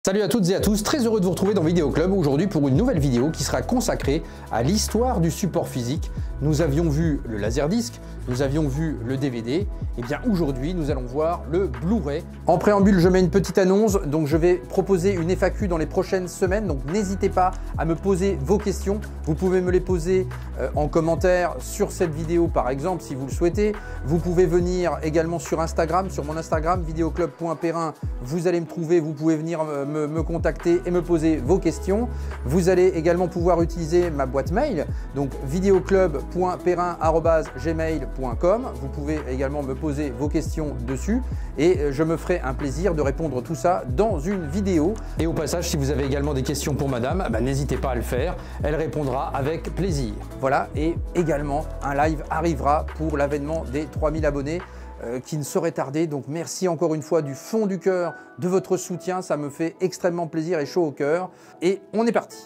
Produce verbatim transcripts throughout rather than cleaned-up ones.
Salut à toutes et à tous, très heureux de vous retrouver dans Vidéo Club aujourd'hui pour une nouvelle vidéo qui sera consacrée à l'histoire du support physique. Nous avions vu le Laserdisc, nous avions vu le D V D, et bien aujourd'hui nous allons voir le Blu-ray. En préambule, je mets une petite annonce, donc je vais proposer une F A Q dans les prochaines semaines, donc n'hésitez pas à me poser vos questions. Vous pouvez me les poser euh, en commentaire sur cette vidéo par exemple si vous le souhaitez. Vous pouvez venir également sur Instagram, sur mon Instagram videoclub point perrin, vous allez me trouver, vous pouvez venir euh, Me, me contacter et me poser vos questions. Vous allez également pouvoir utiliser ma boîte mail, donc videoclub point perrin arobase gmail point com. Vous pouvez également me poser vos questions dessus et je me ferai un plaisir de répondre tout ça dans une vidéo. Et au passage, si vous avez également des questions pour madame, bah, n'hésitez pas à le faire, elle répondra avec plaisir. Voilà, et également un live arrivera pour l'avènement des trois mille abonnés. Qui ne saurait tarder. Donc merci encore une fois du fond du cœur de votre soutien, ça me fait extrêmement plaisir et chaud au cœur. Et on est parti.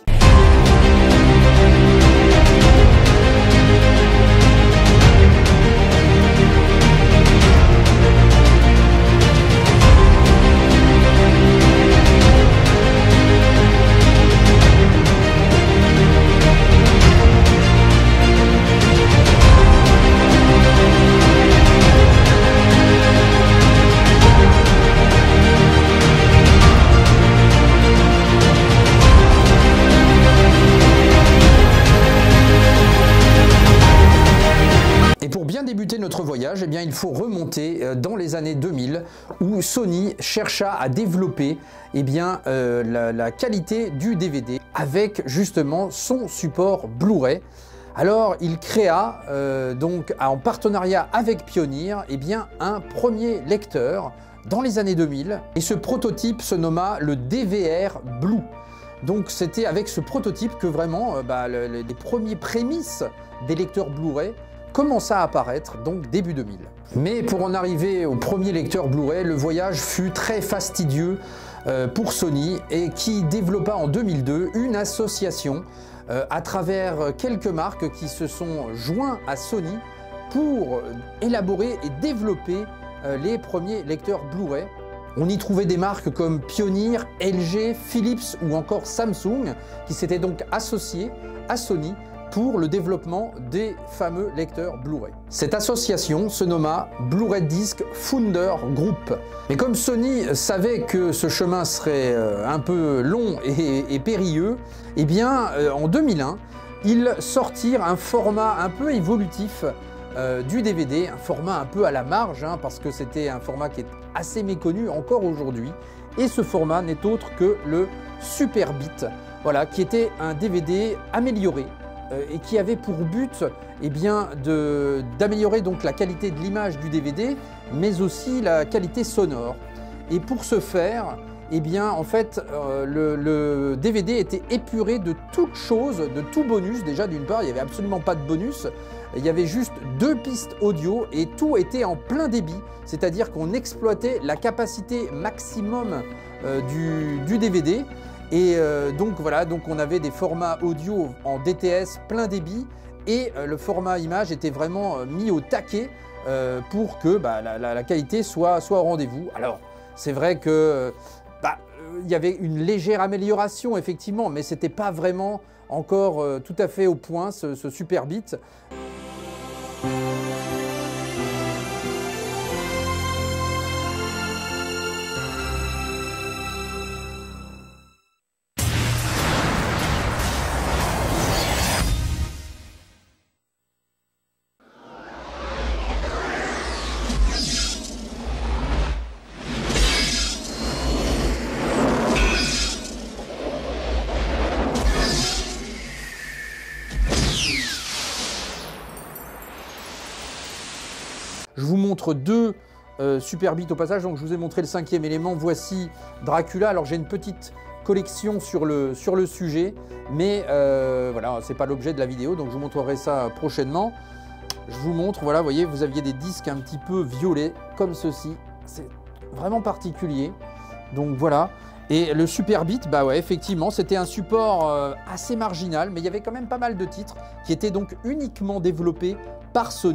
Débuter notre voyage, eh bien, il faut remonter dans les années deux mille où Sony chercha à développer eh bien, euh, la, la qualité du D V D avec justement son support Blu-ray. Alors il créa euh, donc en partenariat avec Pioneer eh bien, un premier lecteur dans les années deux mille et ce prototype se nomma le D V R Blue. Donc c'était avec ce prototype que vraiment euh, bah, le, le, les premiers prémices des lecteurs Blu-ray commença à apparaître, donc début deux mille. Mais pour en arriver au premier lecteur Blu-ray, le voyage fut très fastidieux euh, pour Sony et qui développa en deux mille deux une association euh, à travers quelques marques qui se sont joints à Sony pour élaborer et développer euh, les premiers lecteurs Blu-ray. On y trouvait des marques comme Pioneer, L G, Philips ou encore Samsung qui s'étaient donc associés à Sony pour le développement des fameux lecteurs Blu-ray. Cette association se nomma Blu-ray Disc Founder Group. Mais comme Sony savait que ce chemin serait un peu long et, et périlleux, eh bien en deux mille un, ils sortirent un format un peu évolutif euh, du D V D, un format un peu à la marge, hein, parce que c'était un format qui est assez méconnu encore aujourd'hui. Et ce format n'est autre que le Superbit, voilà, qui était un D V D amélioré, et qui avait pour but eh bien, d'améliorer donc la qualité de l'image du D V D, mais aussi la qualité sonore. Et pour ce faire, eh bien, en fait, euh, le, le D V D était épuré de toute chose, de tout bonus. Déjà, d'une part, il n'y avait absolument pas de bonus. Il y avait juste deux pistes audio et tout était en plein débit, c'est-à-dire qu'on exploitait la capacité maximum euh, du, du D V D. Et euh, donc voilà, donc on avait des formats audio en D T S plein débit et euh, le format image était vraiment euh, mis au taquet euh, pour que bah, la, la, la qualité soit, soit au rendez-vous. Alors c'est vrai que bah, il y avait une légère amélioration effectivement, mais c'était pas vraiment encore euh, tout à fait au point ce, ce Superbit. Je vous montre deux euh, Superbit au passage, donc je vous ai montré le cinquième élément, voici Dracula. Alors j'ai une petite collection sur le, sur le sujet, mais euh, voilà, c'est pas l'objet de la vidéo, donc je vous montrerai ça prochainement. Je vous montre, voilà, vous voyez, vous aviez des disques un petit peu violets, comme ceci, c'est vraiment particulier, donc voilà. Et le Superbit, bah ouais, effectivement, c'était un support euh, assez marginal, mais il y avait quand même pas mal de titres qui étaient donc uniquement développés par Sony.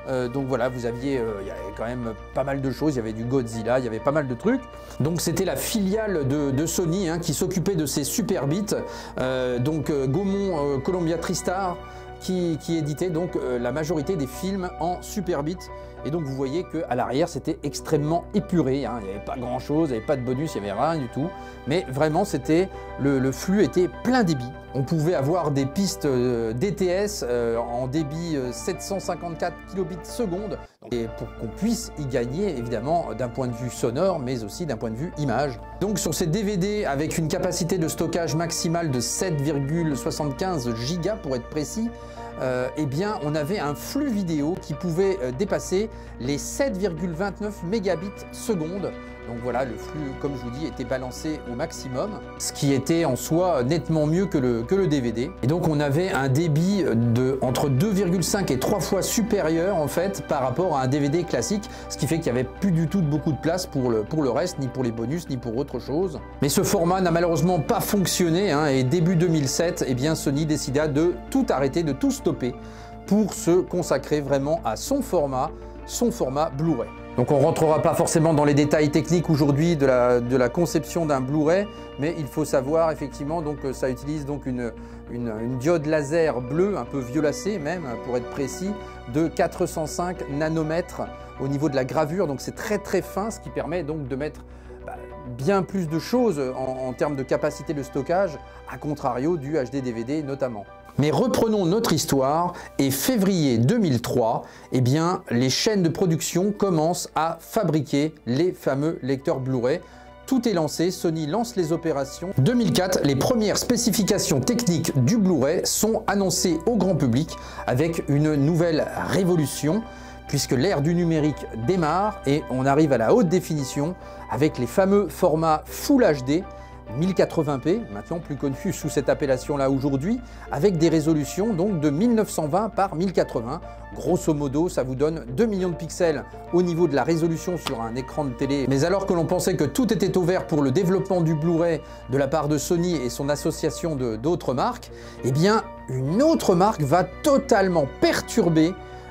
Euh, donc voilà, vous aviez, euh, il y avait quand même pas mal de choses, il y avait du Godzilla, il y avait pas mal de trucs. Donc c'était la filiale de, de Sony hein, qui s'occupait de ces Superbit, euh, donc euh, Gaumont euh, Columbia TriStar, qui, qui éditait donc euh, la majorité des films en Superbit. Et donc vous voyez qu'à l'arrière c'était extrêmement épuré, hein. Il n'y avait pas grand chose, il n'y avait pas de bonus, il n'y avait rien du tout. Mais vraiment c'était le, le flux était plein débit. On pouvait avoir des pistes euh, D T S euh, en débit euh, sept cent cinquante-quatre kilobits seconde. Et pour qu'on puisse y gagner évidemment d'un point de vue sonore mais aussi d'un point de vue image. Donc sur ces D V D avec une capacité de stockage maximale de sept virgule soixante-quinze gigas pour être précis, Euh, eh bien, on avait un flux vidéo qui pouvait euh, dépasser les sept virgule vingt-neuf mégabits seconde. Donc voilà, le flux, comme je vous dis, était balancé au maximum, ce qui était en soi nettement mieux que le, que le D V D. Et donc on avait un débit de entre deux virgule cinq et trois fois supérieur en fait par rapport à un D V D classique, ce qui fait qu'il n'y avait plus du tout de beaucoup de place pour le, pour le reste, ni pour les bonus, ni pour autre chose. Mais ce format n'a malheureusement pas fonctionné hein, et début deux mille sept, eh bien, Sony décida de tout arrêter, de tout stopper pour se consacrer vraiment à son format, son format Blu-ray. Donc on ne rentrera pas forcément dans les détails techniques aujourd'hui de la, de la conception d'un Blu-ray, mais il faut savoir effectivement donc ça utilise donc une, une, une diode laser bleue, un peu violacée même pour être précis, de quatre cent cinq nanomètres au niveau de la gravure, donc c'est très très fin, ce qui permet donc de mettre bah, bien plus de choses en, en termes de capacité de stockage, à contrario du H D D V D notamment. Mais reprenons notre histoire et février deux mille trois, eh bien, les chaînes de production commencent à fabriquer les fameux lecteurs Blu-ray. Tout est lancé, Sony lance les opérations. deux mille quatre, les premières spécifications techniques du Blu-ray sont annoncées au grand public avec une nouvelle révolution puisque l'ère du numérique démarre et on arrive à la haute définition avec les fameux formats Full H D mille quatre-vingts p, maintenant plus connu sous cette appellation-là aujourd'hui, avec des résolutions donc de mille neuf cent vingt par mille quatre-vingts. Grosso modo, ça vous donne deux millions de pixels au niveau de la résolution sur un écran de télé. Mais alors que l'on pensait que tout était ouvert pour le développement du Blu-ray de la part de Sony et son association d'autres marques, eh bien, une autre marque va totalement perturber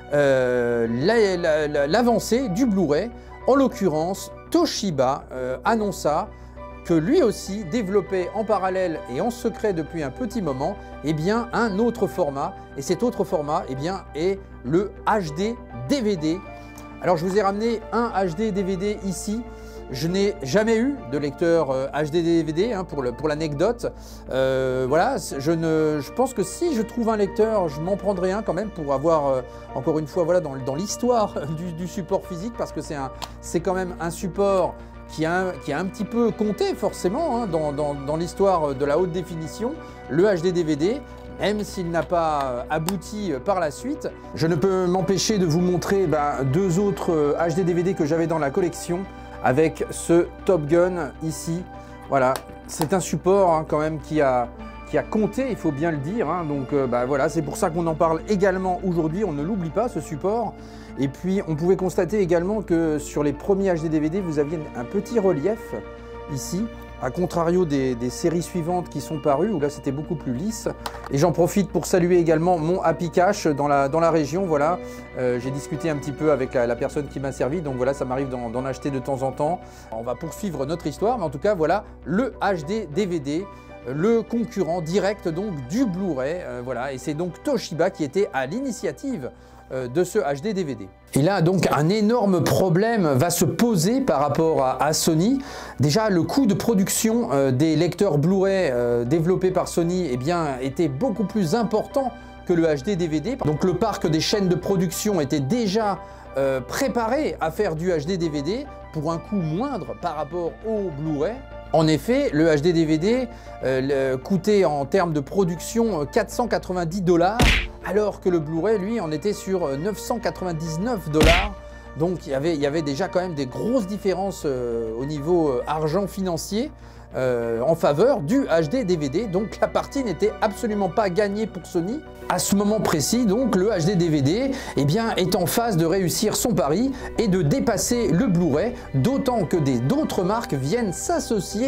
euh, l'avancée la, la, du Blu-ray. En l'occurrence, Toshiba euh, annonça que lui aussi développait en parallèle et en secret depuis un petit moment eh bien, un autre format. Et cet autre format eh bien, est le H D D V D. Alors je vous ai ramené un H D D V D ici. Je n'ai jamais eu de lecteur euh, H D D V D hein, pour l'anecdote. Pour euh, voilà, je, ne, je pense que si je trouve un lecteur, je m'en prendrai un quand même pour avoir, euh, encore une fois, voilà, dans, dans l'histoire du, du support physique, parce que c'est quand même un support Qui a, qui a un petit peu compté forcément hein, dans, dans, dans l'histoire de la haute définition, le H D D V D, même s'il n'a pas abouti par la suite. Je ne peux m'empêcher de vous montrer ben, deux autres H D D V D que j'avais dans la collection, avec ce Top Gun ici. Voilà, c'est un support hein, quand même qui a, qui a compté, il faut bien le dire. Hein, donc euh, ben, voilà, c'est pour ça qu'on en parle également aujourd'hui, on ne l'oublie pas ce support. Et puis on pouvait constater également que sur les premiers H D D V D, vous aviez un petit relief ici, à contrario des, des séries suivantes qui sont parues, où là c'était beaucoup plus lisse. Et j'en profite pour saluer également mon Happy Cash dans la, dans la région. Voilà, euh, j'ai discuté un petit peu avec la, la personne qui m'a servi, donc voilà, ça m'arrive d'en acheter de temps en temps. On va poursuivre notre histoire, mais en tout cas voilà le H D D V D. Le concurrent direct donc du Blu-ray, euh, voilà, et c'est donc Toshiba qui était à l'initiative euh, de ce H D D V D. Et là donc un énorme problème va se poser par rapport à, à Sony. Déjà le coût de production euh, des lecteurs Blu-ray euh, développés par Sony eh bien, était beaucoup plus important que le H D D V D. Donc le parc des chaînes de production était déjà euh, préparé à faire du H D D V D pour un coût moindre par rapport au Blu-ray. En effet, le H D D V D euh, coûtait en termes de production quatre cent quatre-vingt-dix dollars, alors que le Blu-ray, lui, en était sur neuf cent quatre-vingt-dix-neuf dollars. Donc il y, avait, il y avait déjà quand même des grosses différences euh, au niveau euh, argent financier euh, en faveur du H D D V D. Donc la partie n'était absolument pas gagnée pour Sony. À ce moment précis, donc, le H D D V D eh bien, est en phase de réussir son pari et de dépasser le Blu-ray, d'autant que d'autres marques viennent s'associer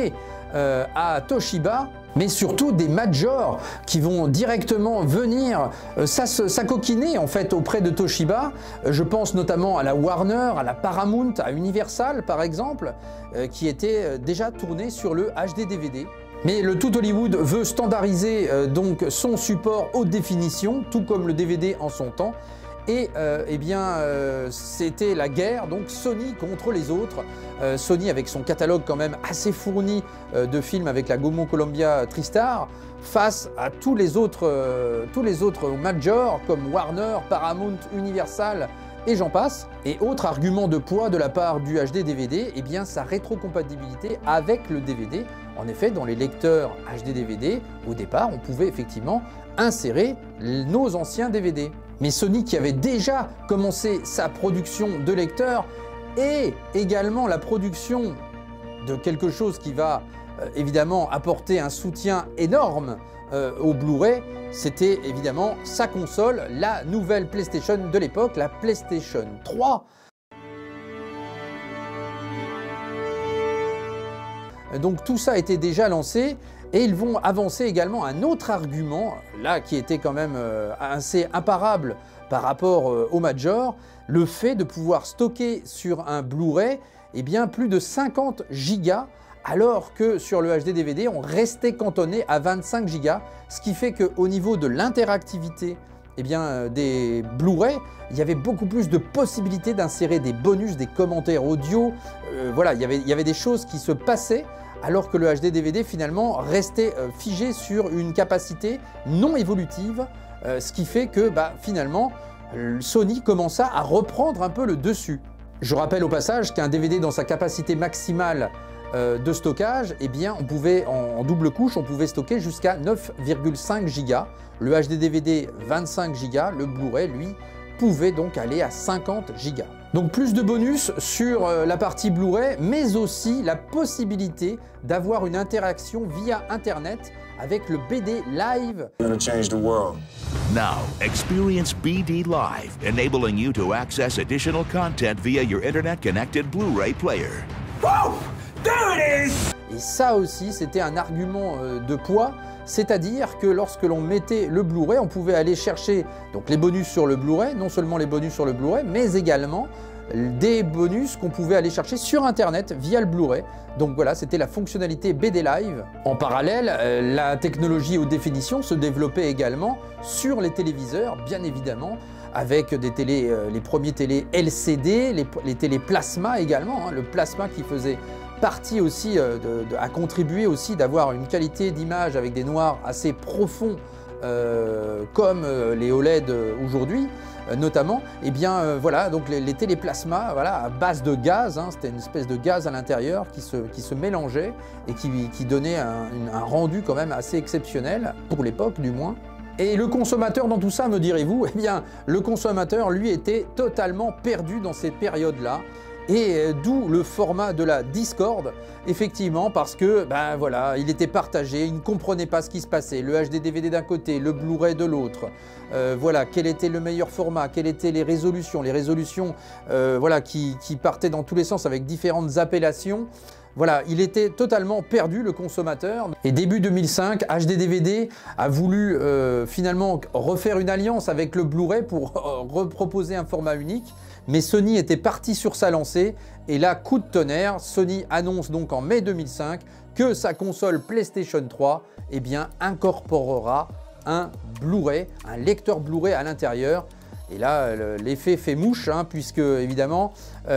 euh, à Toshiba, mais surtout des majors qui vont directement venir euh, s'acoquiner en fait auprès de Toshiba. Euh, je pense notamment à la Warner, à la Paramount, à Universal par exemple, euh, qui étaient euh, déjà tournés sur le H D D V D. Mais le tout Hollywood veut standardiser euh, donc son support haute définition, tout comme le D V D en son temps. Et euh, eh bien, euh, c'était la guerre, donc Sony contre les autres. Euh, Sony avec son catalogue quand même assez fourni euh, de films avec la Gaumont Columbia TriStar, face à tous les autres, euh, tous les autres majors comme Warner, Paramount, Universal et j'en passe. Et autre argument de poids de la part du H D D V D, eh bien sa rétrocompatibilité avec le D V D. En effet, dans les lecteurs H D D V D, au départ, on pouvait effectivement insérer nos anciens D V D. Mais Sony, qui avait déjà commencé sa production de lecteurs et également la production de quelque chose qui va euh, évidemment apporter un soutien énorme euh, au Blu-ray, c'était évidemment sa console, la nouvelle PlayStation de l'époque, la PlayStation trois. Donc tout ça était déjà lancé. Et ils vont avancer également un autre argument, là qui était quand même euh, assez imparable par rapport euh, au Major, le fait de pouvoir stocker sur un Blu-ray eh bien plus de cinquante gigas, alors que sur le H D D V D on restait cantonné à vingt-cinq gigas, ce qui fait qu'au niveau de l'interactivité eh bien, euh, des Blu-ray, il y avait beaucoup plus de possibilités d'insérer des bonus, des commentaires audio, euh, voilà, il y avait, il y avait des choses qui se passaient, alors que le H D D V D finalement restait euh, figé sur une capacité non évolutive, euh, ce qui fait que bah, finalement Sony commença à reprendre un peu le dessus. Je rappelle au passage qu'un D V D dans sa capacité maximale euh, de stockage, eh bien, on pouvait en, en double couche, on pouvait stocker jusqu'à neuf virgule cinq gigas. Le H D D V D vingt-cinq gigas, le Blu-ray lui pouvait donc aller à cinquante gigas. Donc plus de bonus sur euh, la partie Blu-ray, mais aussi la possibilité d'avoir une interaction via Internet avec le B D Live. Now, experience B D Live, enabling you to access additional content via your internet-connected Blu-ray player. Whoa! There it is! Et ça aussi, c'était un argument euh, de poids, c'est-à-dire que lorsque l'on mettait le Blu-ray, on pouvait aller chercher donc, les bonus sur le Blu-ray, non seulement les bonus sur le Blu-ray, mais également des bonus qu'on pouvait aller chercher sur Internet via le Blu-ray. Donc voilà, c'était la fonctionnalité B D Live. En parallèle, euh, la technologie haute définition se développait également sur les téléviseurs, bien évidemment, avec des télés, euh, les premiers télés L C D, les, les télés plasma également, hein, le plasma qui faisait partie aussi, euh, de, de, a contribué aussi d'avoir une qualité d'image avec des noirs assez profonds euh, comme euh, les O L E D aujourd'hui. Notamment, et eh bien euh, voilà, donc les, les téléplasmas voilà, à base de gaz, hein, c'était une espèce de gaz à l'intérieur qui se, qui se mélangeait et qui, qui donnait un, une, un rendu quand même assez exceptionnel, pour l'époque du moins. Et le consommateur dans tout ça, me direz-vous, eh bien le consommateur lui était totalement perdu dans ces périodes-là. Et d'où le format de la Discord, effectivement, parce que ben voilà, il était partagé, il ne comprenait pas ce qui se passait. Le H D D V D d'un côté, le Blu-ray de l'autre. Euh, voilà, quel était le meilleur format, quelles étaient les résolutions, les résolutions euh, voilà, qui, qui partaient dans tous les sens avec différentes appellations. Voilà, il était totalement perdu, le consommateur. Et début deux mille cinq, H D D V D a voulu euh, finalement refaire une alliance avec le Blu-ray pour euh, reproposer un format unique. Mais Sony était parti sur sa lancée et là, coup de tonnerre, Sony annonce donc en mai deux mille cinq que sa console PlayStation trois eh bien, incorporera un Blu-ray, un lecteur Blu-ray à l'intérieur. Et là, l'effet fait mouche, hein, puisque évidemment,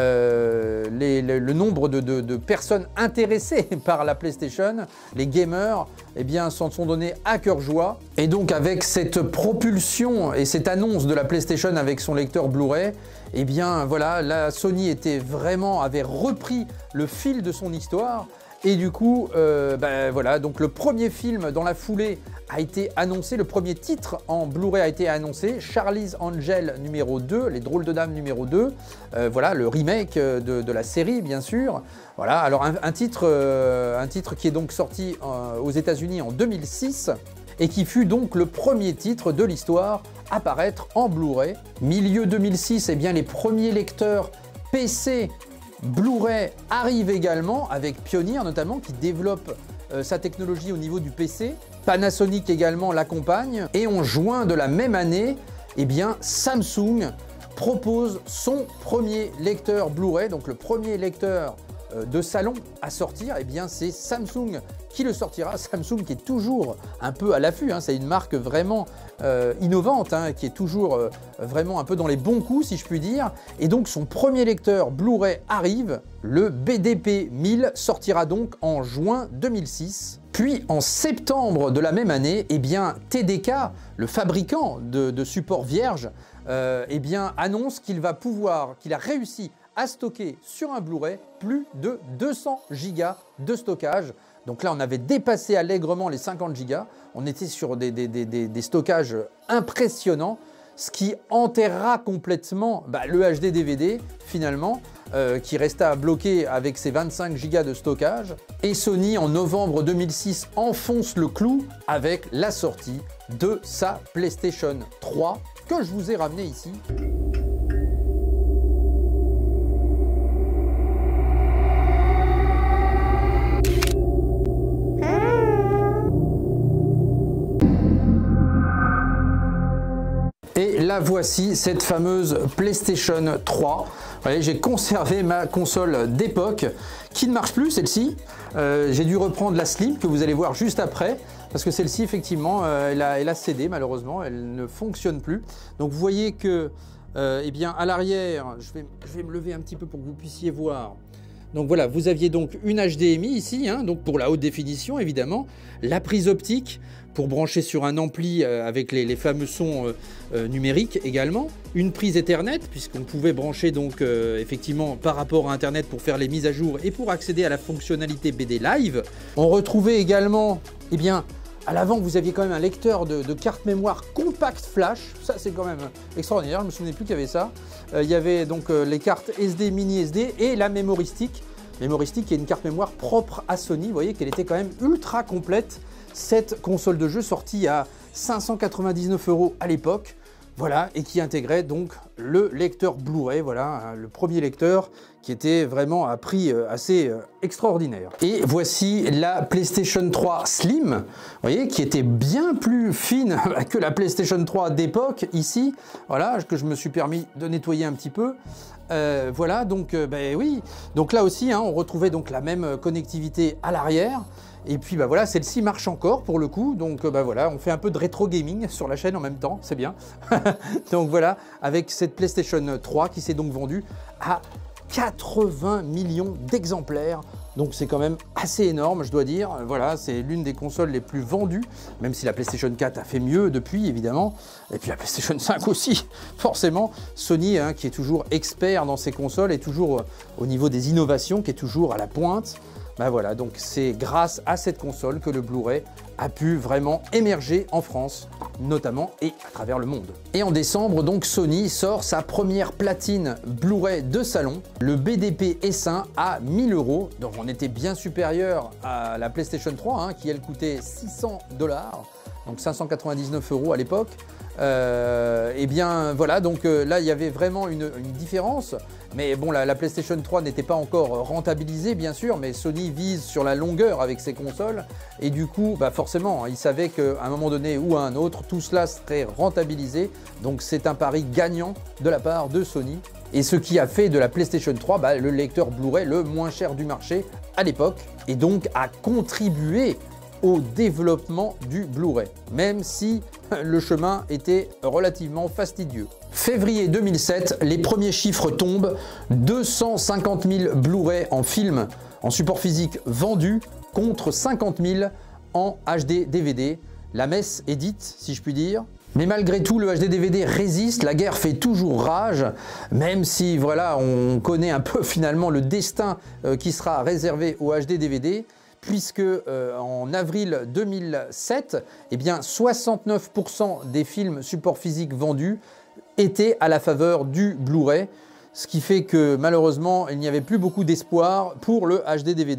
euh, les, le, le nombre de, de, de personnes intéressées par la PlayStation, les gamers, eh bien, s'en sont donnés à cœur joie. Et donc, avec cette propulsion et cette annonce de la PlayStation avec son lecteur Blu-ray, eh bien, voilà, la Sony était vraiment, avait repris le fil de son histoire. Et du coup, euh, ben voilà, donc le premier film dans la foulée a été annoncé, le premier titre en Blu-ray a été annoncé, Charlie's Angel numéro deux, Les Drôles de Dames numéro deux, euh, voilà, le remake de, de la série bien sûr. Voilà, alors un, un, titre, euh, un titre qui est donc sorti euh, aux États-Unis en deux mille six et qui fut donc le premier titre de l'histoire à paraître en Blu-ray. Milieu deux mille six, eh bien les premiers lecteurs P C Blu-ray arrive également avec Pioneer notamment qui développe euh, sa technologie au niveau du P C. Panasonic également l'accompagne. Et en juin de la même année, eh bien, Samsung propose son premier lecteur Blu-ray, donc le premier lecteur euh, de salon à sortir. Eh bien, c'est Samsung qui le sortira. Samsung qui est toujours un peu à l'affût, hein. C'est une marque vraiment euh, innovante, hein, qui est toujours euh, vraiment un peu dans les bons coups, si je puis dire. Et donc son premier lecteur Blu-ray arrive, le B D P mille sortira donc en juin deux mille six. Puis en septembre de la même année, eh bien, T D K, le fabricant de, de supports vierges, euh, eh bien, annonce qu'il va pouvoir, qu'il a réussi à stocker sur un Blu-ray plus de deux cents gigas de stockage. Donc là, on avait dépassé allègrement les cinquante gigas. On était sur des, des, des, des, des stockages impressionnants, ce qui enterrera complètement bah, le H D D V D, finalement, euh, qui resta bloqué avec ses vingt-cinq gigas de stockage. Et Sony, en novembre deux mille six, enfonce le clou avec la sortie de sa PlayStation trois, que je vous ai ramené ici. Et la voici, cette fameuse PlayStation trois. Vous voyez, j'ai conservé ma console d'époque qui ne marche plus, celle-ci. Euh, j'ai dû reprendre la Slim que vous allez voir juste après, parce que celle-ci, effectivement, euh, elle, a, elle a cédé malheureusement, elle ne fonctionne plus. Donc vous voyez que, euh, eh bien, à l'arrière, je vais, je vais me lever un petit peu pour que vous puissiez voir. Donc voilà, vous aviez donc une H D M I ici, hein, donc pour la haute définition évidemment, la prise optique pour brancher sur un ampli euh, avec les, les fameux sons euh, euh, numériques également, une prise Ethernet puisqu'on pouvait brancher donc euh, effectivement par rapport à Internet pour faire les mises à jour et pour accéder à la fonctionnalité B D Live. On retrouvait également, eh bien, à l'avant, vous aviez quand même un lecteur de, de carte mémoire compact flash. Ça, c'est quand même extraordinaire. Je ne me souvenais plus qu'il y avait ça. Euh, il y avait donc euh, les cartes S D, mini S D et la mémoristique. Mémoristique qui est une carte mémoire propre à Sony. Vous voyez qu'elle était quand même ultra complète. Cette console de jeu sortie à cinq cent quatre-vingt-dix-neuf euros à l'époque. Voilà, et qui intégrait donc le lecteur Blu-ray, voilà, le premier lecteur qui était vraiment à prix assez extraordinaire. Et voici la PlayStation trois Slim, vous voyez, qui était bien plus fine que la PlayStation trois d'époque, ici, voilà, que je me suis permis de nettoyer un petit peu. Euh, voilà, donc, euh, ben oui, donc là aussi, hein, on retrouvait donc la même connectivité à l'arrière. Et puis bah voilà, celle-ci marche encore pour le coup, donc bah voilà, on fait un peu de rétro gaming sur la chaîne en même temps, c'est bien. Donc voilà, avec cette PlayStation trois qui s'est donc vendue à quatre-vingts millions d'exemplaires. Donc c'est quand même assez énorme, je dois dire. Voilà, c'est l'une des consoles les plus vendues, même si la PlayStation quatre a fait mieux depuis, évidemment. Et puis la PlayStation cinq aussi, forcément. Sony, hein, qui est toujours expert dans ses consoles, et toujours au niveau des innovations, qui est toujours à la pointe. Ben voilà, donc c'est grâce à cette console que le Blu-ray a pu vraiment émerger en France, notamment, et à travers le monde. Et en décembre, donc, Sony sort sa première platine Blu-ray de salon, le B D P S un à mille euros. Donc on était bien supérieur à la PlayStation trois, hein, qui elle coûtait six cents dollars, donc cinq cent quatre-vingt-dix-neuf euros à l'époque. Euh, et bien voilà, donc euh, là il y avait vraiment une, une différence, mais bon, la, la PlayStation trois n'était pas encore rentabilisée bien sûr, mais Sony vise sur la longueur avec ses consoles, et du coup bah forcément il savait qu'à un moment donné ou à un autre tout cela serait rentabilisé, donc c'est un pari gagnant de la part de Sony, et ce qui a fait de la PlayStation trois bah, le lecteur Blu-ray le moins cher du marché à l'époque, et donc a contribué au développement du Blu-ray, même si le chemin était relativement fastidieux. Février deux mille sept, les premiers chiffres tombent, deux cent cinquante mille Blu-ray en film, en support physique vendus, contre cinquante mille en H D D V D. La messe est dite, si je puis dire. Mais malgré tout, le H D D V D résiste, la guerre fait toujours rage, même si voilà, on connaît un peu finalement le destin euh, qui sera réservé au H D D V D. Puisque euh, en avril deux mille sept, eh bien, soixante-neuf pour cent des films support physique vendus étaient à la faveur du Blu-ray, ce qui fait que malheureusement, il n'y avait plus beaucoup d'espoir pour le H D D V D.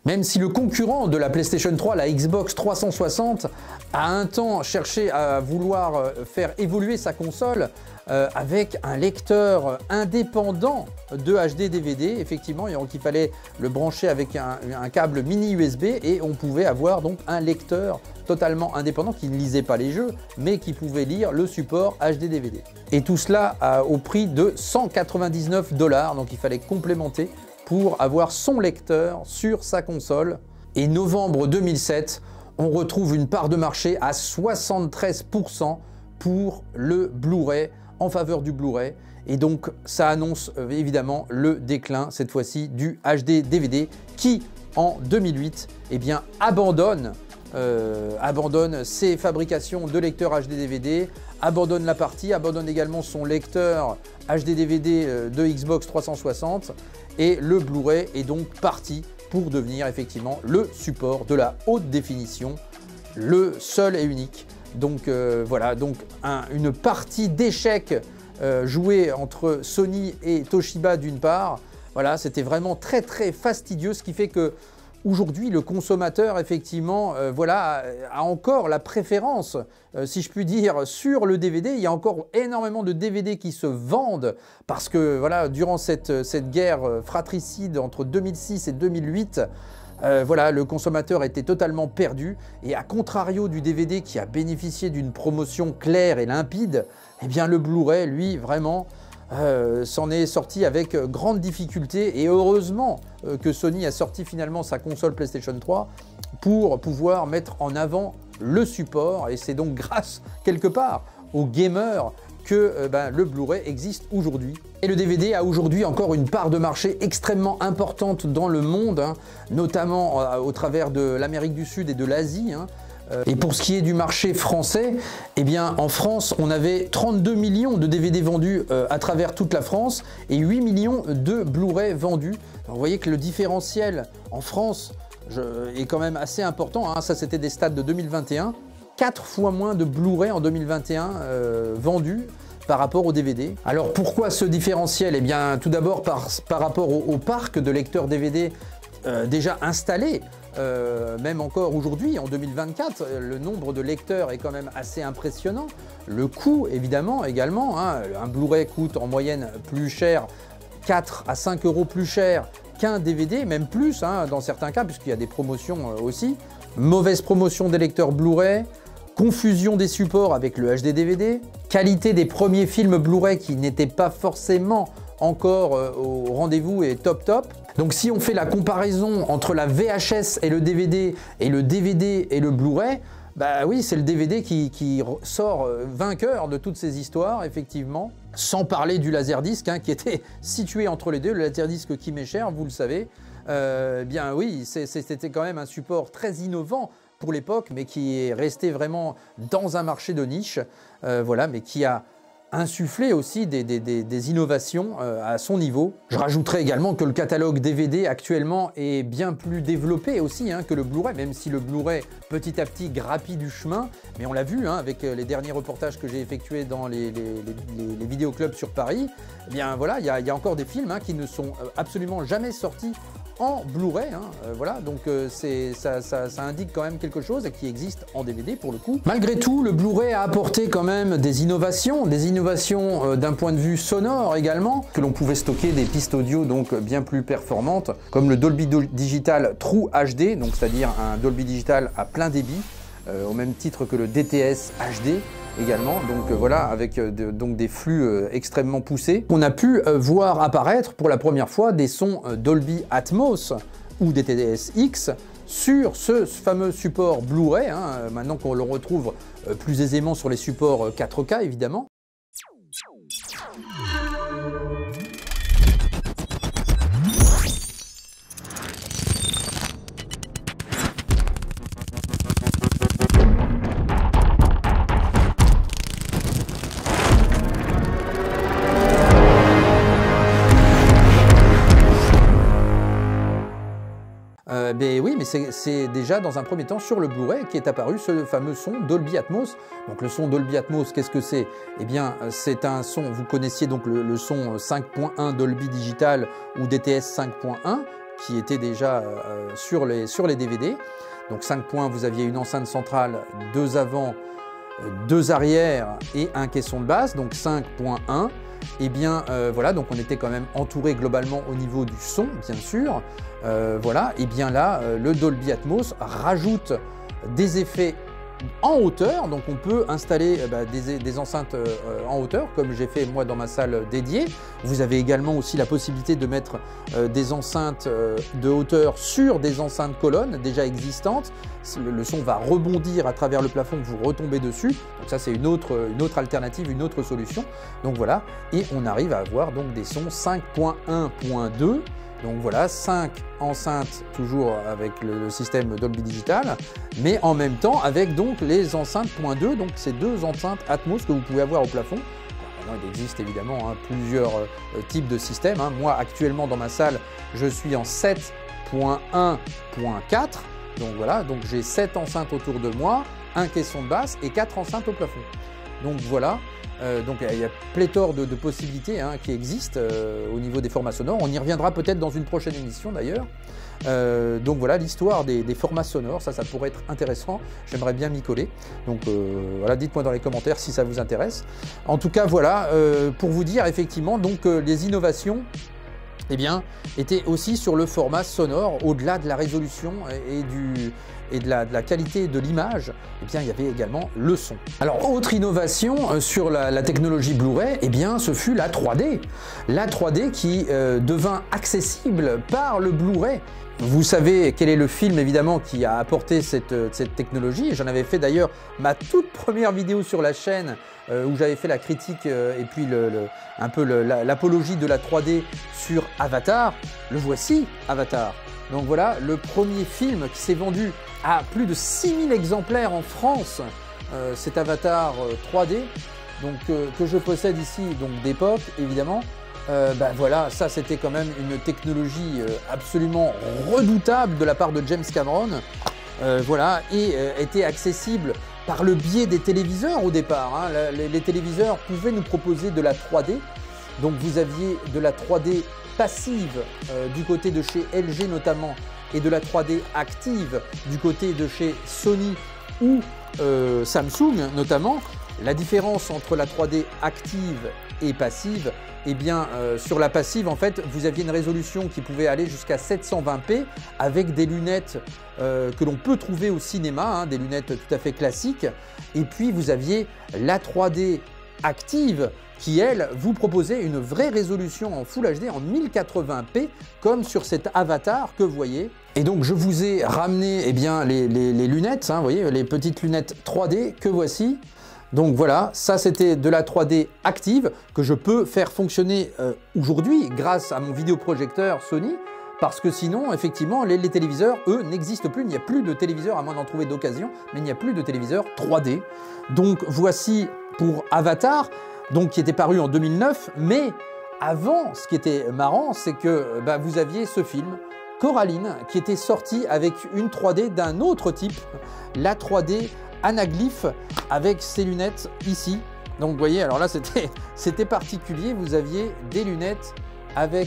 Même si le concurrent de la PlayStation trois, la Xbox trois cent soixante, a un temps cherché à vouloir faire évoluer sa console euh, avec un lecteur indépendant de H D D V D, effectivement, et donc il fallait le brancher avec un, un câble mini U S B et on pouvait avoir donc un lecteur totalement indépendant qui ne lisait pas les jeux, mais qui pouvait lire le support H D D V D. Et tout cela à, au prix de cent quatre-vingt-dix-neuf dollars, donc il fallait complémenter pour avoir son lecteur sur sa console. Et novembre deux mille sept, on retrouve une part de marché à soixante-treize pour cent pour le Blu-ray, en faveur du Blu-ray. Et donc ça annonce euh, évidemment le déclin, cette fois-ci, du H D D V D qui, en deux mille huit, eh bien, abandonne, euh, abandonne ses fabrications de lecteurs H D D V D, abandonne la partie, abandonne également son lecteur H D D V D de Xbox trois cent soixante, et le Blu-ray est donc parti pour devenir effectivement le support de la haute définition, le seul et unique. Donc euh, voilà, donc un, une partie d'échecs euh, jouée entre Sony et Toshiba d'une part. Voilà, c'était vraiment très très fastidieux, ce qui fait que aujourd'hui, le consommateur, effectivement, euh, voilà, a encore la préférence, euh, si je puis dire, sur le D V D. Il y a encore énormément de D V D qui se vendent parce que, voilà, durant cette, cette guerre fratricide entre deux mille six et deux mille huit, euh, voilà, le consommateur était totalement perdu. Et à contrario du D V D qui a bénéficié d'une promotion claire et limpide, eh bien, le Blu-ray, lui, vraiment, Euh, s'en est sorti avec grande difficulté, et heureusement euh, que Sony a sorti finalement sa console PlayStation trois pour pouvoir mettre en avant le support, et c'est donc grâce quelque part aux gamers que euh, ben, le Blu-ray existe aujourd'hui. Et le D V D a aujourd'hui encore une part de marché extrêmement importante dans le monde, hein, notamment euh, au travers de l'Amérique du Sud et de l'Asie, hein. Et pour ce qui est du marché français, eh bien en France, on avait trente-deux millions de D V D vendus euh, à travers toute la France et huit millions de Blu-ray vendus. Alors, vous voyez que le différentiel en France je, est quand même assez important, hein. Ça, c'était des stats de deux mille vingt et un. quatre fois moins de Blu-ray en deux mille vingt et un euh, vendus par rapport au D V D. Alors pourquoi ce différentiel? Eh bien tout d'abord par, par rapport au, au parc de lecteurs D V D euh, déjà installés. Euh, même encore aujourd'hui, en deux mille vingt-quatre, le nombre de lecteurs est quand même assez impressionnant. Le coût, évidemment, également, hein, un Blu-ray coûte en moyenne plus cher, quatre à cinq euros plus cher qu'un D V D, même plus, hein, dans certains cas, puisqu'il y a des promotions euh, aussi. Mauvaise promotion des lecteurs Blu-ray, confusion des supports avec le H D D V D, qualité des premiers films Blu-ray qui n'étaient pas forcément encore euh, au rendez-vous et top top. Donc si on fait la comparaison entre la V H S et le D V D et le D V D et le Blu-ray, bah oui, c'est le D V D qui, qui sort vainqueur de toutes ces histoires, effectivement. Sans parler du Laserdisc, hein, qui était situé entre les deux, le Laserdisc qui m'est cher, vous le savez. Euh, bien oui, c'était quand même un support très innovant pour l'époque, mais qui est resté vraiment dans un marché de niche, euh, voilà, mais qui a insuffler aussi des, des, des, des innovations euh, à son niveau. Je rajouterai également que le catalogue D V D actuellement est bien plus développé aussi, hein, que le Blu-ray, même si le Blu-ray petit à petit grappille du chemin, mais on l'a vu, hein, avec les derniers reportages que j'ai effectués dans les, les, les, les vidéoclubs sur Paris. Eh bien voilà, il y, y a encore des films, hein, qui ne sont absolument jamais sortis en Blu-ray, hein, euh, voilà, donc euh, ça, ça, ça indique quand même quelque chose et qui existe en D V D pour le coup. Malgré tout, le Blu-ray a apporté quand même des innovations, des innovations euh, d'un point de vue sonore également, que l'on pouvait stocker des pistes audio donc bien plus performantes, comme le Dolby Digital True H D, donc c'est-à-dire un Dolby Digital à plein débit, euh, au même titre que le D T S H D. Également, donc euh, voilà, avec euh, de, donc des flux euh, extrêmement poussés. On a pu euh, voir apparaître pour la première fois des sons euh, Dolby Atmos ou D T S X sur ce fameux support Blu-ray, hein, maintenant qu'on le retrouve euh, plus aisément sur les supports euh, quatre K évidemment. Euh, ben oui, mais c'est déjà dans un premier temps sur le Blu-ray qui est apparu ce fameux son Dolby Atmos. Donc le son Dolby Atmos, qu'est-ce que c'est? Eh bien, c'est un son, vous connaissiez donc le, le son cinq point un Dolby Digital ou D T S cinq point un, qui était déjà euh, sur, les, sur les D V D. Donc cinq points, vous aviez une enceinte centrale, deux avant, deux arrière et un caisson de basse, donc cinq point un. Et bien euh, voilà, donc on était quand même entouré globalement au niveau du son, bien sûr. Euh, voilà, et bien là, euh, le Dolby Atmos rajoute des effets en hauteur, donc on peut installer euh, bah, des, des enceintes euh, en hauteur, comme j'ai fait moi dans ma salle dédiée. Vous avez également aussi la possibilité de mettre euh, des enceintes euh, de hauteur sur des enceintes colonnes déjà existantes. Le, le son va rebondir à travers le plafond, vous retombez dessus. Donc ça c'est une autre, une autre alternative, une autre solution. Donc voilà, et on arrive à avoir donc des sons cinq point un point deux. Donc voilà, cinq enceintes toujours avec le, le système Dolby Digital, mais en même temps avec donc les enceintes point deux, donc ces deux enceintes Atmos que vous pouvez avoir au plafond. Alors maintenant, il existe évidemment hein, plusieurs euh, types de systèmes. Hein. Moi actuellement dans ma salle, je suis en sept point un point quatre. Donc voilà, donc j'ai sept enceintes autour de moi, un caisson de basse et quatre enceintes au plafond. Donc voilà. Euh, donc il y a pléthore de, de possibilités hein, qui existent euh, au niveau des formats sonores. On y reviendra peut-être dans une prochaine émission d'ailleurs. Euh, donc voilà l'histoire des, des formats sonores, ça, ça pourrait être intéressant. J'aimerais bien m'y coller. Donc euh, voilà, dites-moi dans les commentaires si ça vous intéresse. En tout cas, voilà, euh, pour vous dire effectivement, donc euh, les innovations eh bien, étaient aussi sur le format sonore, au-delà de la résolution et, du, et de, la, de la qualité de l'image, eh bien, il y avait également le son. Alors, autre innovation sur la, la technologie Blu-ray, eh bien, ce fut la trois D. La trois D qui euh, devint accessible par le Blu-ray. Vous savez quel est le film évidemment qui a apporté cette, cette technologie. J'en avais fait d'ailleurs ma toute première vidéo sur la chaîne euh, où j'avais fait la critique euh, et puis le, le, un peu l'apologie de la trois D sur Avatar. Le voici, Avatar. Donc voilà, le premier film qui s'est vendu à plus de six mille exemplaires en France, euh, cet Avatar euh, trois D, donc, euh, que je possède ici, donc d'époque évidemment. Euh, ben voilà, ça c'était quand même une technologie euh, absolument redoutable de la part de James Cameron, euh, voilà, et euh, était accessible par le biais des téléviseurs au départ. Hein. Les, les téléviseurs pouvaient nous proposer de la trois D, donc vous aviez de la trois D passive euh, du côté de chez L G notamment, et de la trois D active du côté de chez Sony ou euh, Samsung notamment. La différence entre la trois D active et passive, eh bien, euh, sur la passive, en fait, vous aviez une résolution qui pouvait aller jusqu'à sept cent vingt p avec des lunettes euh, que l'on peut trouver au cinéma, hein, des lunettes tout à fait classiques. Et puis, vous aviez la trois D active qui, elle, vous proposait une vraie résolution en Full H D en mille quatre-vingts p, comme sur cet Avatar que vous voyez. Et donc, je vous ai ramené eh bien, les, les, les lunettes, hein, vous voyez, les petites lunettes trois D que voici. Donc voilà, ça c'était de la trois D active que je peux faire fonctionner euh, aujourd'hui grâce à mon vidéoprojecteur Sony, parce que sinon, effectivement, les, les téléviseurs, eux, n'existent plus. Il n'y a plus de téléviseurs, à moins d'en trouver d'occasion, mais il n'y a plus de téléviseurs trois D. Donc voici pour Avatar, donc, qui était paru en deux mille neuf, mais avant, ce qui était marrant, c'est que bah, vous aviez ce film, Coraline, qui était sorti avec une trois D d'un autre type, la trois D Anaglyph, avec ces lunettes ici. Donc vous voyez, alors là c'était particulier, vous aviez des lunettes avec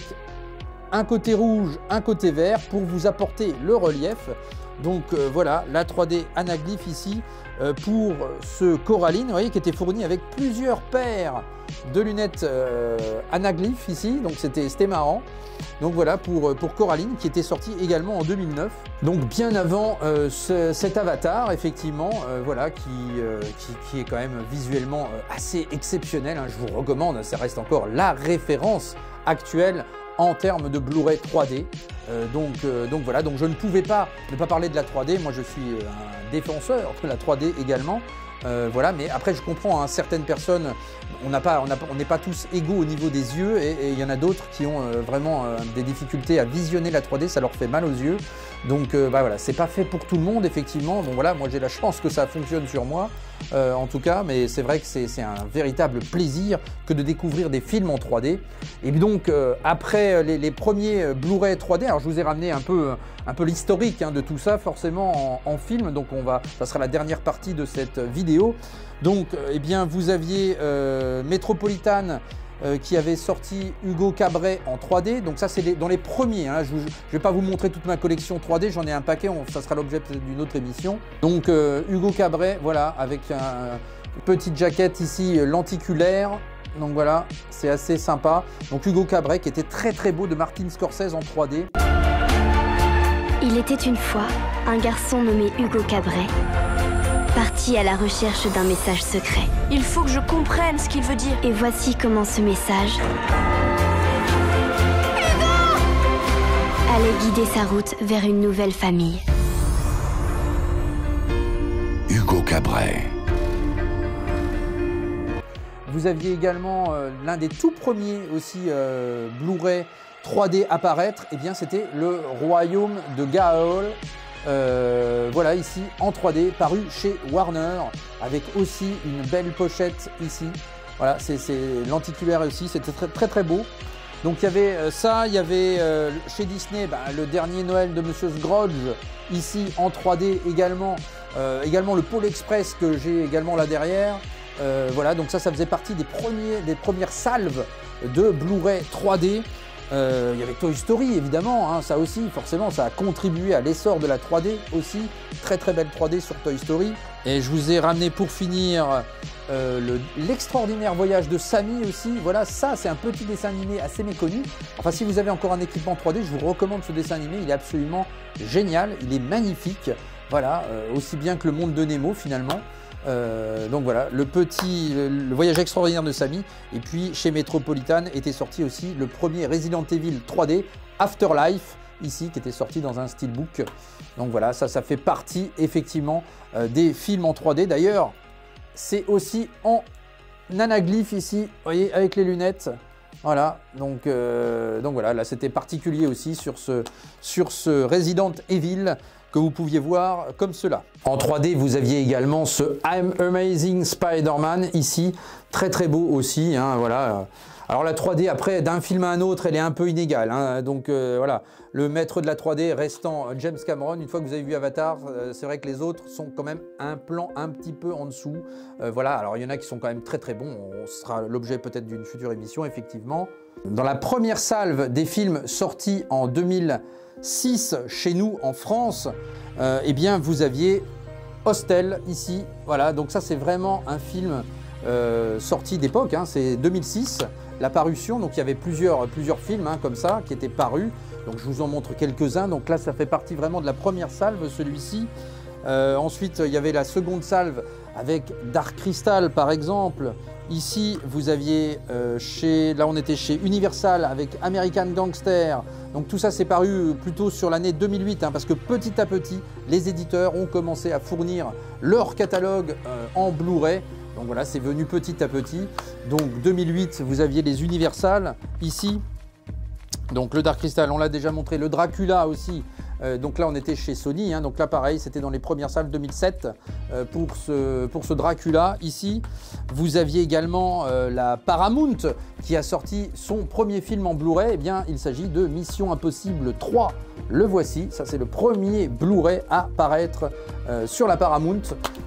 un côté rouge, un côté vert pour vous apporter le relief. Donc euh, voilà, la trois D Anaglyph ici euh, pour ce Coraline, vous voyez, qui était fourni avec plusieurs paires de lunettes euh, Anaglyph ici, donc c'était marrant. Donc voilà pour, pour Coraline qui était sorti également en deux mille neuf. Donc bien avant euh, ce, cet Avatar effectivement, euh, voilà, qui, euh, qui, qui est quand même visuellement euh, assez exceptionnel. Hein, je vous recommande, ça reste encore la référence actuelle en termes de Blu-ray trois D. Euh, donc, euh, donc voilà, donc je ne pouvais pas ne pas parler de la trois D. Moi je suis un défenseur de la trois D également. Euh, voilà, mais après je comprends, hein, certaines personnes, on n'a pas, on n'est pas tous égaux au niveau des yeux, et il y en a d'autres qui ont euh, vraiment euh, des difficultés à visionner la trois D, ça leur fait mal aux yeux. Donc euh, bah voilà, c'est pas fait pour tout le monde effectivement. Bon voilà, moi j'ai la chance que ça fonctionne sur moi, euh, en tout cas, mais c'est vrai que c'est un véritable plaisir que de découvrir des films en trois D. Et donc euh, après les, les premiers Blu-ray trois D, alors je vous ai ramené un peu, un peu l'historique, hein, de tout ça forcément en, en film, donc on va, ça sera la dernière partie de cette vidéo. Donc, eh bien, vous aviez euh, Metropolitan euh, qui avait sorti Hugo Cabret en trois D. Donc ça, c'est les, dans les premiers. Hein. Je ne vais pas vous montrer toute ma collection trois D, j'en ai un paquet, on, ça sera l'objet peut-être d'une autre émission. Donc euh, Hugo Cabret, voilà, avec un, une petite jaquette ici, lenticulaire. Donc voilà, c'est assez sympa. Donc Hugo Cabret qui était très très beau de Martin Scorsese en trois D. Il était une fois un garçon nommé Hugo Cabret, parti à la recherche d'un message secret. Il faut que je comprenne ce qu'il veut dire. Et voici comment ce message Hugo allait guider sa route vers une nouvelle famille. Hugo Cabret. Vous aviez également euh, l'un des tout premiers aussi euh, Blu-ray trois D apparaître, et eh bien c'était le Royaume de Gaol, euh, voilà ici en trois D, paru chez Warner, avec aussi une belle pochette ici. Voilà, c'est lenticulaire aussi, c'était très, très très beau. Donc il y avait euh, ça, il y avait euh, chez Disney bah, le dernier Noël de Monsieur Scrooge, ici en trois D également, euh, également le Pôle Express que j'ai également là derrière. Euh, voilà, donc ça, ça faisait partie des, premiers, des premières salves de Blu-ray trois D. Euh, il y avait Toy Story évidemment, hein, ça aussi forcément ça a contribué à l'essor de la trois D aussi, très très belle trois D sur Toy Story. Et je vous ai ramené pour finir euh, l'extraordinaire voyage de Sammy aussi, voilà, ça c'est un petit dessin animé assez méconnu. Enfin si vous avez encore un équipement trois D, je vous recommande ce dessin animé, il est absolument génial, il est magnifique, voilà, euh, aussi bien que le monde de Nemo finalement. Euh, donc voilà, le petit, le, le voyage extraordinaire de Sammy. Et puis chez Metropolitan était sorti aussi le premier Resident Evil trois D, Afterlife, ici, qui était sorti dans un steelbook. Donc voilà, ça, ça fait partie effectivement euh, des films en trois D. D'ailleurs, c'est aussi en anaglyphe ici, vous voyez, avec les lunettes. Voilà, donc, euh, donc voilà, là c'était particulier aussi sur ce, sur ce Resident Evil que vous pouviez voir comme cela. En trois D, vous aviez également ce I'm Amazing Spider-Man ici, très très beau aussi, hein, voilà. Alors la trois D, après, d'un film à un autre, elle est un peu inégale, hein, donc euh, voilà, le maître de la trois D restant James Cameron. Une fois que vous avez vu Avatar, euh, c'est vrai que les autres sont quand même un plan un petit peu en dessous. Euh, voilà, alors il y en a qui sont quand même très très bons, ce sera l'objet peut-être d'une future émission, effectivement. Dans la première salve des films sortis en deux mille six chez nous en France, euh, eh bien vous aviez Hostel ici, voilà, donc ça c'est vraiment un film euh, sorti d'époque, hein, c'est deux mille six, la parution, donc il y avait plusieurs, plusieurs films hein, comme ça qui étaient parus, donc je vous en montre quelques-uns, donc là ça fait partie vraiment de la première salve celui-ci. Euh, ensuite il y avait la seconde salve avec Dark Crystal par exemple. Ici, vous aviez euh, chez, là on était chez Universal avec American Gangster. Donc tout ça c'est paru plutôt sur l'année deux mille huit, hein, parce que petit à petit, les éditeurs ont commencé à fournir leur catalogue euh, en Blu-ray. Donc voilà, c'est venu petit à petit. Donc deux mille huit, vous aviez les Universal ici. Donc le Dark Crystal, on l'a déjà montré, le Dracula aussi. Euh, donc là on était chez Sony, hein, donc là pareil c'était dans les premières salles deux mille sept euh, pour, ce, pour ce Dracula ici. Vous aviez également euh, la Paramount qui a sorti son premier film en Blu-ray, eh bien il s'agit de Mission Impossible trois, le voici, ça c'est le premier Blu-ray à paraître euh, sur la Paramount.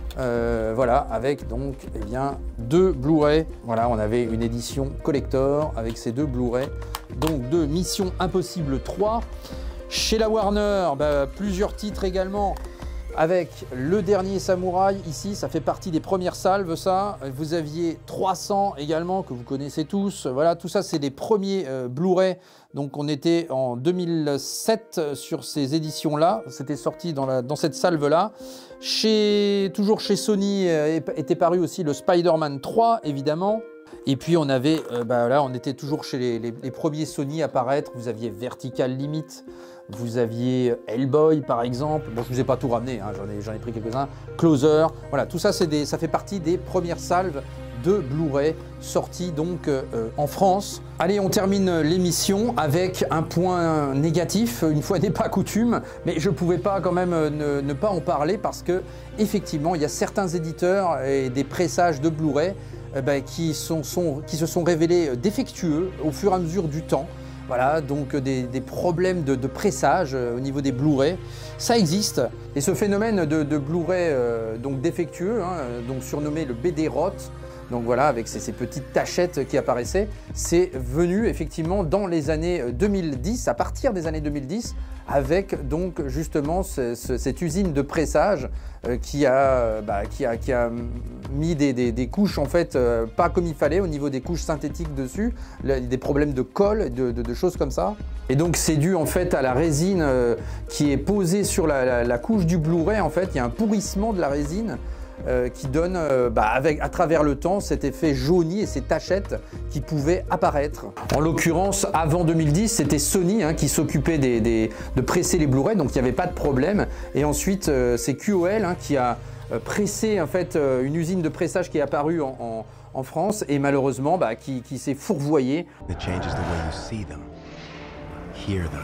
Euh, voilà, avec donc eh bien, deux Blu-ray. Voilà, on avait une édition collector avec ces deux Blu-ray, donc de Mission Impossible trois. Chez la Warner, bah, plusieurs titres également, avec Le Dernier Samouraï, ici, ça fait partie des premières salves, ça. Vous aviez trois cents également, que vous connaissez tous. Voilà, tout ça, c'est les premiers euh, Blu-ray. Donc, on était en deux mille sept sur ces éditions-là. C'était sorti dans, la, dans cette salve-là. Chez, toujours chez Sony, euh, était paru aussi le Spider-Man trois, évidemment. Et puis on avait, euh, bah là on était toujours chez les, les, les premiers Sony à apparaître. Vous aviez Vertical Limit, vous aviez Hellboy par exemple. Bon, je ne vous ai pas tout ramené, hein, j'en ai, j'en ai pris quelques-uns. Closer, voilà, tout ça, des, ça fait partie des premières salves de Blu-ray sorties donc euh, en France. Allez, on termine l'émission avec un point négatif, une fois n'est pas coutume, mais je ne pouvais pas quand même ne, ne pas en parler parce que effectivement il y a certains éditeurs et des pressages de Blu-ray Eh ben, qui, sont, sont, qui se sont révélés défectueux au fur et à mesure du temps. Voilà, donc des, des problèmes de, de pressage euh, au niveau des Blu-ray, ça existe. Et ce phénomène de, de Blu-ray euh, donc défectueux, hein, donc surnommé le B D rot, donc voilà, avec ces, ces petites tachettes qui apparaissaient. C'est venu effectivement dans les années deux mille dix, à partir des années deux mille dix, avec donc justement ce, ce, cette usine de pressage euh, qui, a, bah, qui, a, qui a mis des, des, des couches en fait euh, pas comme il fallait au niveau des couches synthétiques dessus, le, des problèmes de colle, de, de, de choses comme ça. Et donc c'est dû en fait à la résine euh, qui est posée sur la, la, la couche du Blu-ray. En fait, il y a un pourrissement de la résine Euh, qui donne euh, bah, avec, à travers le temps cet effet jauni et ces tachettes qui pouvaient apparaître. En l'occurrence, avant deux mille dix, c'était Sony hein, qui s'occupait des, des, de presser les Blu-ray, donc il n'y avait pas de problème. Et ensuite, euh, c'est Q O L hein, qui a euh, pressé en fait, euh, une usine de pressage qui est apparue en, en, en France et malheureusement bah, qui, qui s'est fourvoyée. It changes the way you see them, hear them,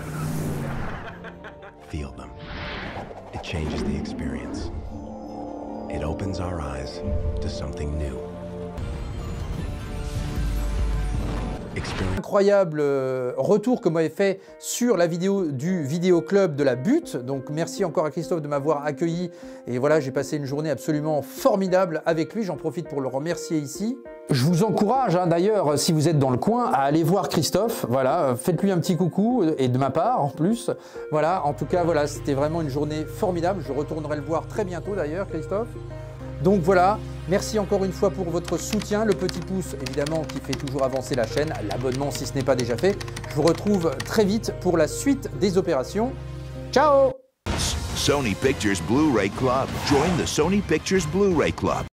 feel them. It changes the experience. It opens our eyes to something new. Experience. Incroyable retour que m'avait fait sur la vidéo du vidéo club de la Butte. Donc merci encore à Christophe de m'avoir accueilli. Et voilà, j'ai passé une journée absolument formidable avec lui. J'en profite pour le remercier ici. Je vous encourage hein, d'ailleurs, si vous êtes dans le coin, à aller voir Christophe. Voilà, faites-lui un petit coucou et de ma part en plus. Voilà, en tout cas, voilà, c'était vraiment une journée formidable. Je retournerai le voir très bientôt d'ailleurs, Christophe. Donc voilà, merci encore une fois pour votre soutien, le petit pouce évidemment qui fait toujours avancer la chaîne, l'abonnement si ce n'est pas déjà fait. Je vous retrouve très vite pour la suite des opérations. Ciao! Sony Pictures Blu-ray Club. Join the Sony Pictures Blu-ray Club.